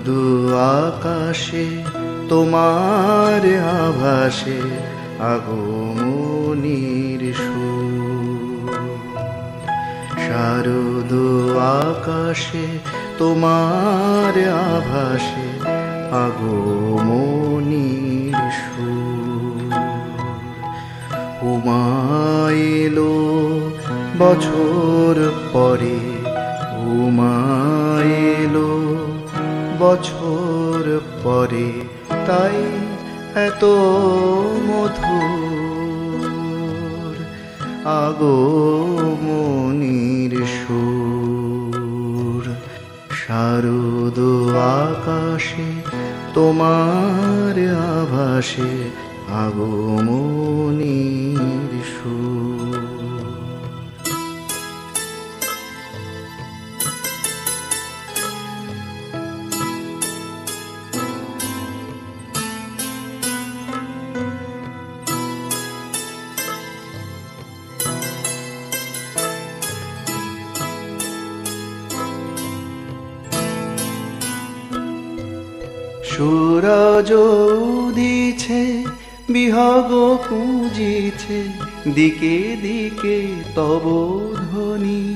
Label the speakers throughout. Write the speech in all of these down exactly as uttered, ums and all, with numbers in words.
Speaker 1: শারদু আকাশে তোমার আভাসে আগমনীর সুর। শারদু আকাশে তোমার আভাসে আগমনীর সুর। উমা এলো বছর পরে, উমা এলো বছর পরে, তাই এত মধুর আগমনীর সুর। শারদ আকাশে তোমার আভাসে আগমনীর সুর। সূরজ উদিছে বিহগ পুজিছে, দিকে দিকে তব ধ্বনি।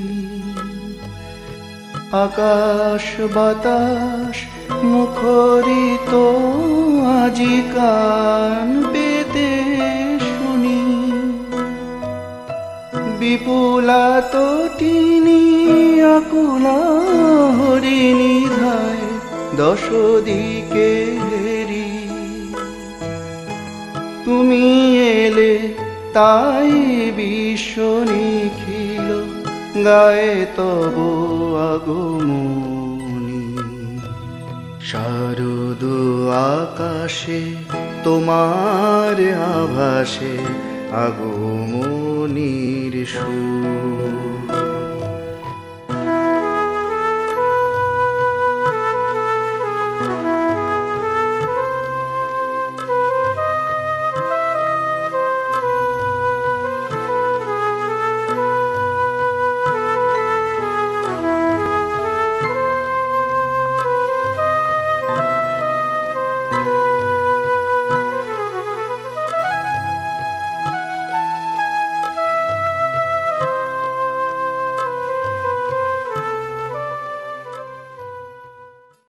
Speaker 1: আকাশ বাতাস মুখরিত আজি কান পেতে শুনি। বিপুলা তটিনী আকুলা হরিণী ধায় দশ দিকে হেরি। তুমি এলে তাই বিশ্ব নিখিল গায়ে তব আগমনী। শারদ আকাশে তোমার আভাসে আগমনীর সুর।